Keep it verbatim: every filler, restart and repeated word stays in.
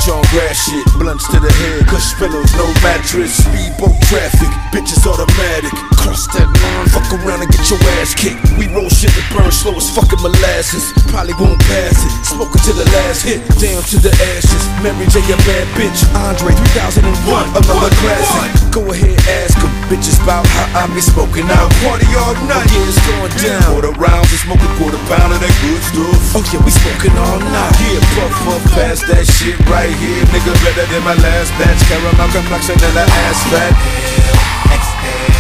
Chong grass shit, blunts to the head, Kush pillows, no mattress. Speedboat traffic, bitches automatic. Cross that line, fuck around and get your ass kicked. We roll shit that burn slow as fucking molasses. Probably won't pass it, smoking to the last hit, down to the ashes. Mary J, a bad bitch. Andre three thousand one, another classic. Go ahead, ask them, bitches about how I be smoking out. Party all night, yeah, it's going down. Quarter rounds, we smoking quarter pound of that good stuff. Oh yeah, we smoking all night. Yeah, puff, puff, pass that shit right here. Nigga better than my last batch. Caramel complexion and the ass fat. Exhale, exhale.